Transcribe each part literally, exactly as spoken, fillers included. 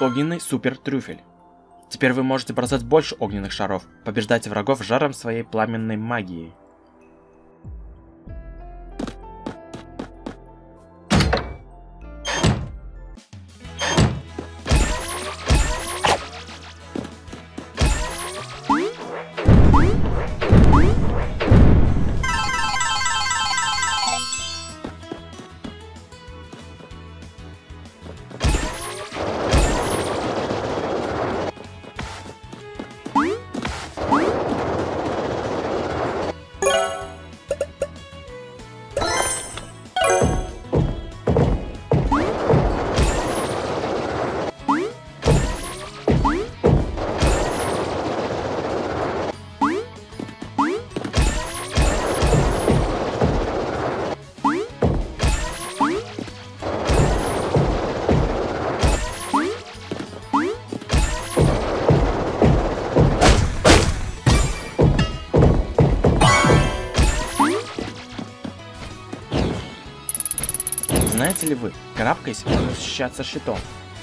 Огненный супер-трюфель. Теперь вы можете бросать больше огненных шаров, побеждать врагов жаром своей пламенной магии. Знаете ли вы, карабкаясь, можно защищаться щитом.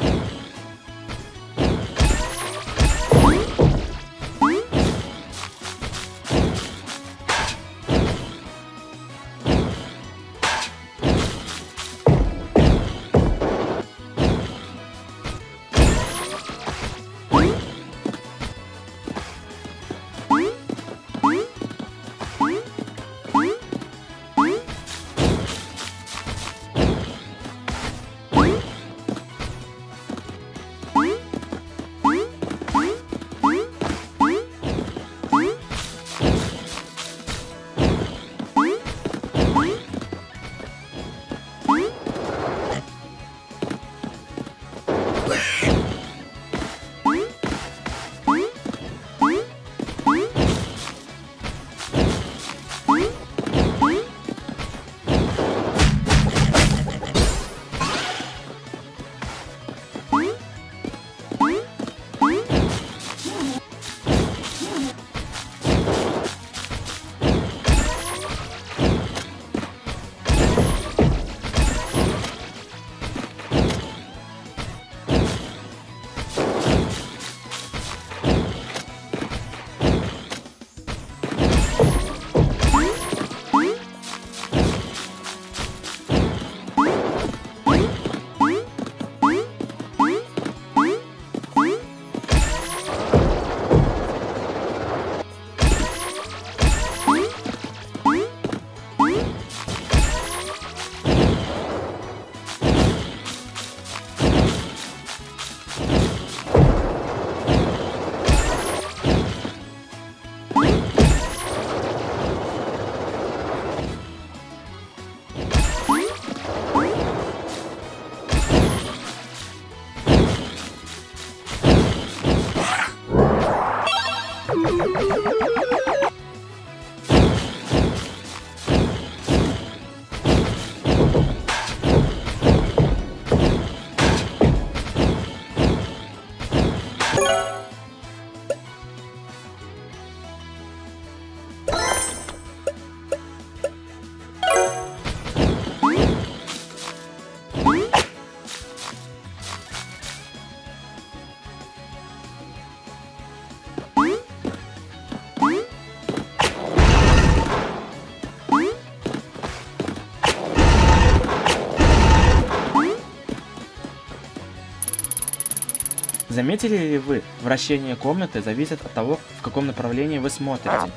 Заметили ли вы, вращение комнаты зависит от того, в каком направлении вы смотрите.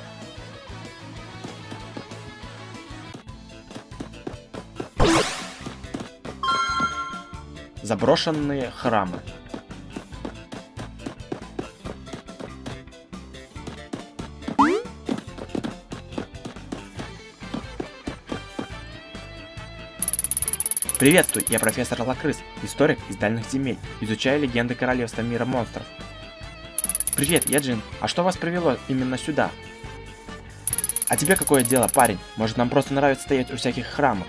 Заброшенные храмы. Приветствую, я профессор Лакрыс, историк из дальних земель, изучаю легенды королевства мира монстров. Привет, я Джин, а что вас привело именно сюда? А тебе какое дело, парень? Может, нам просто нравится стоять у всяких храмов?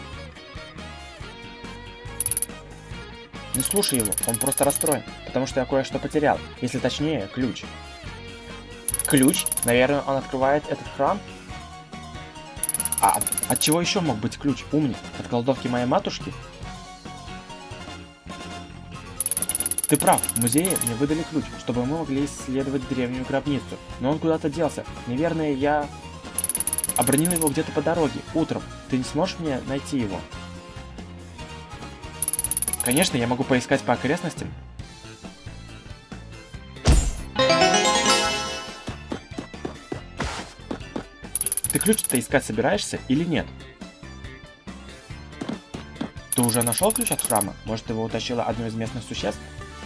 Не слушай его, он просто расстроен, потому что я кое-что потерял, если точнее, ключ. Ключ? Наверное, он открывает этот храм? А от, от чего еще мог быть ключ, умник? От колдовки моей матушки? Ты прав, в музее мне выдали ключ, чтобы мы могли исследовать древнюю гробницу. Но он куда-то делся. Наверное, я обронил его где-то по дороге, утром. Ты не сможешь мне найти его? Конечно, я могу поискать по окрестностям. Ты ключ-то искать собираешься или нет? Ты уже нашел ключ от храма? Может, его утащило одно из местных существ?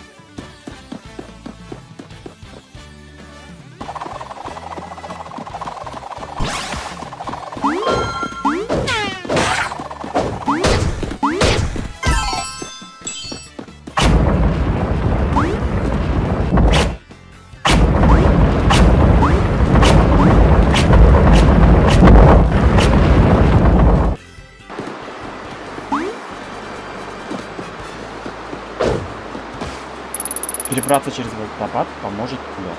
Перебраться через водопад поможет лед.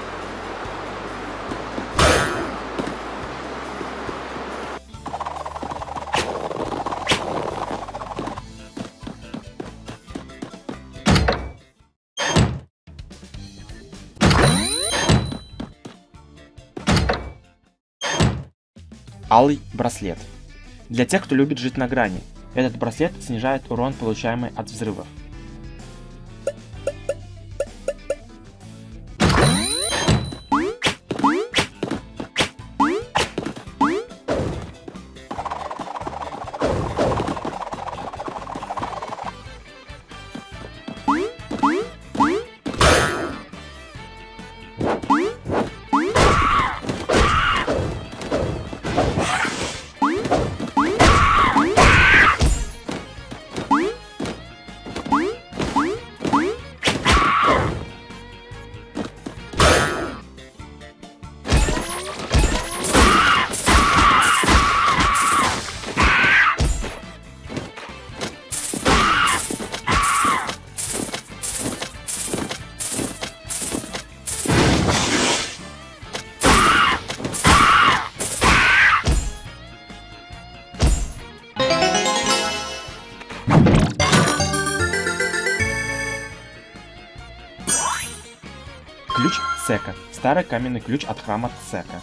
Алый браслет. Для тех, кто любит жить на грани. Этот браслет снижает урон, получаемый от взрывов. Ключ Сека. Старый каменный ключ от храма Сека.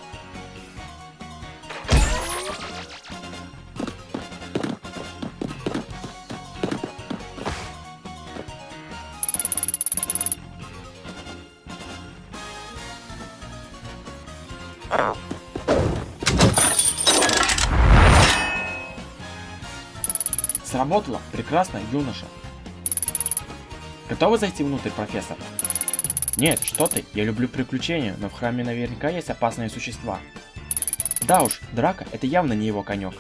Сработало! Прекрасно, юноша! Готовы зайти внутрь, профессор? Нет, что ты, я люблю приключения, но в храме наверняка есть опасные существа. Да уж, драка — это явно не его конек.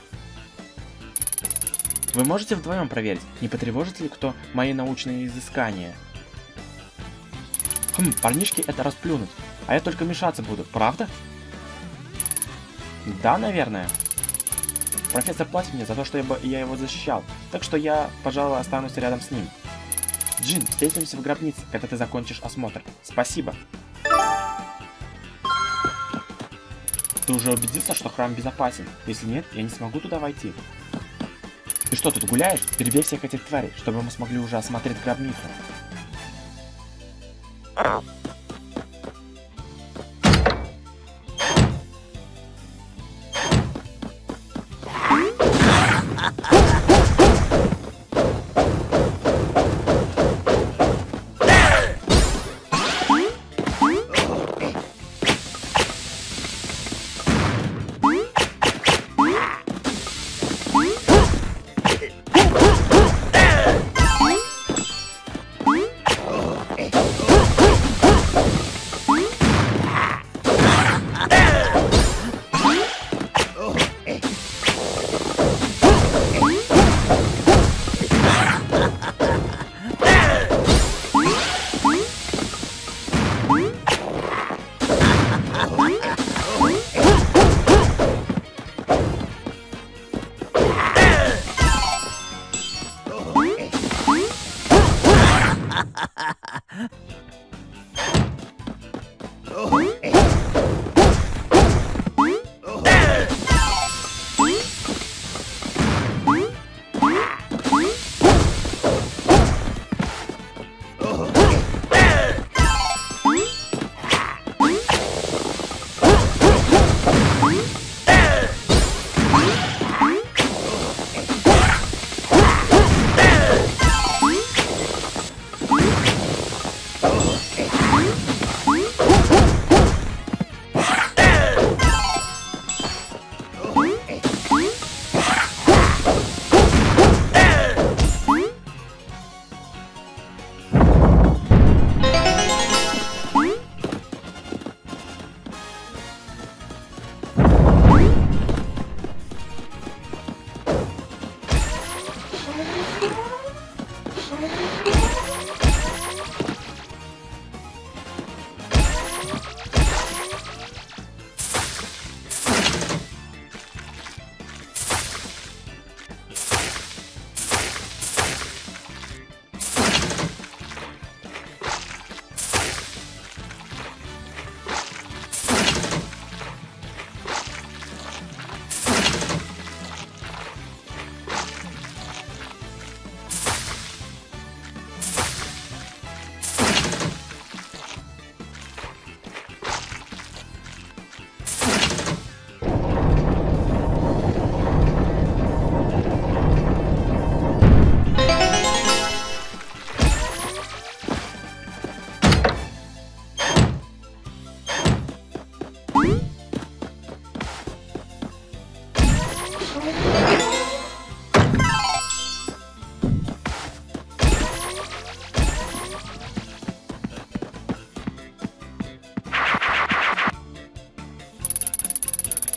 Вы можете вдвоем проверить, не потревожит ли кто мои научные изыскания? Хм, парнишки это расплюнуть, а я только мешаться буду, правда? Да, наверное. Профессор платит мне за то, что я, я его защищал, так что я, пожалуй, останусь рядом с ним. Джин, встретимся в гробнице, когда ты закончишь осмотр. Спасибо. Ты уже убедился, что храм безопасен? Если нет, я не смогу туда войти. Ты что, тут гуляешь? Перебей всех этих тварей, чтобы мы смогли уже осмотреть гробницу.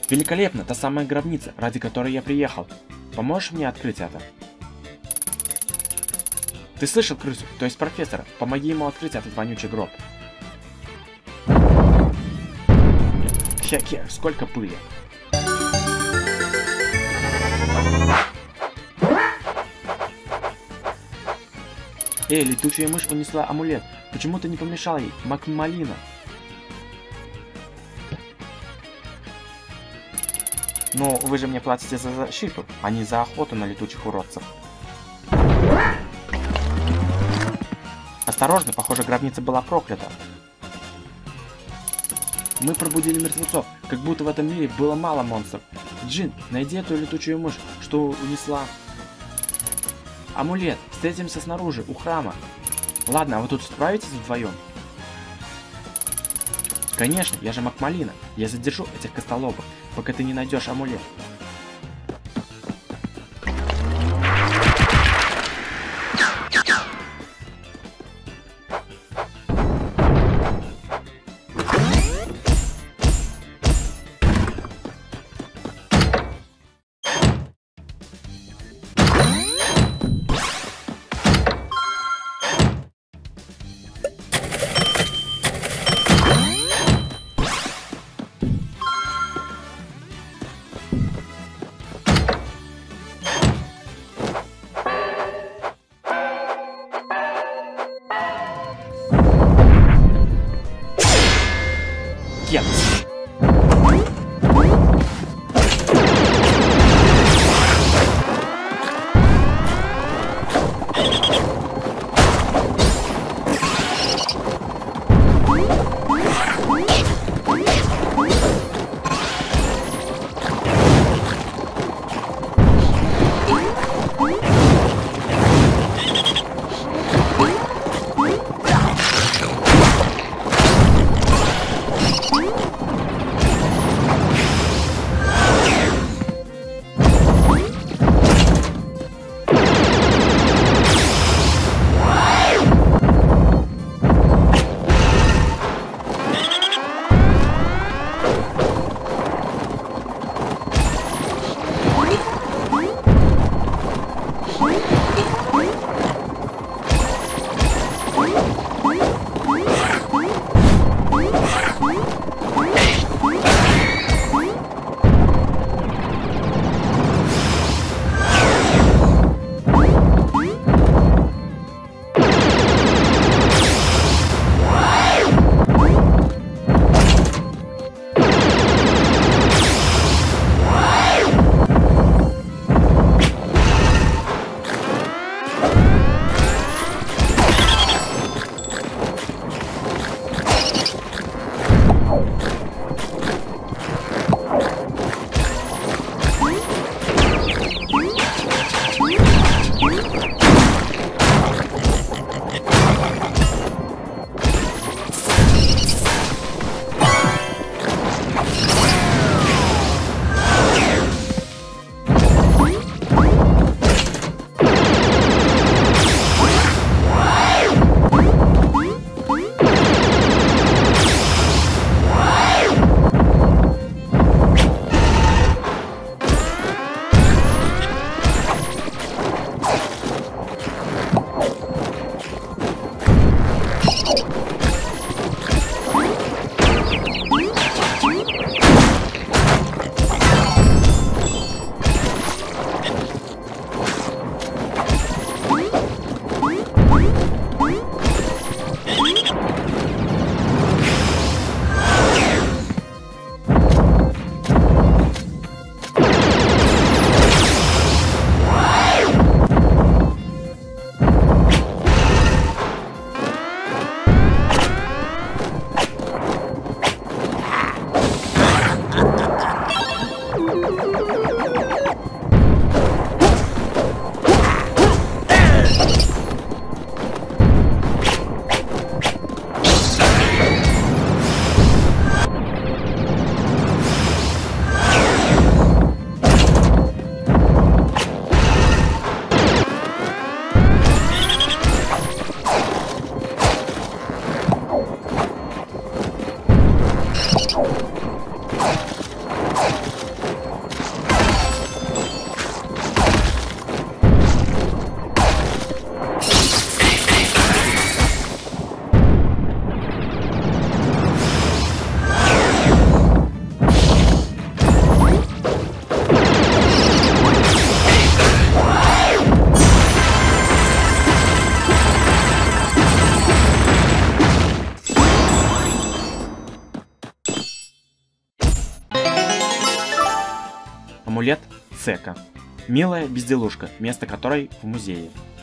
Великолепно, та самая гробница, ради которой я приехал. Поможешь мне открыть это? Ты слышал крысу, то есть профессора? Помоги ему открыть этот вонючий гроб. Хе-хе, сколько пыли. Эй, летучая мышь унесла амулет. Почему ты не помешал ей, Макмалина? Ну, вы же мне платите за защиту, а не за охоту на летучих уродцев. Осторожно, похоже, гробница была проклята. Мы пробудили мертвецов, как будто в этом мире было мало монстров. Джин, найди эту летучую мышь, что унесла. Амулет, встретимся снаружи, у храма. Ладно, а вы тут справитесь вдвоем? Конечно, я же Макмалина. Я задержу этих костолобов, пока ты не найдешь амулет. Амулет Цека. Милая безделушка, место которой в музее.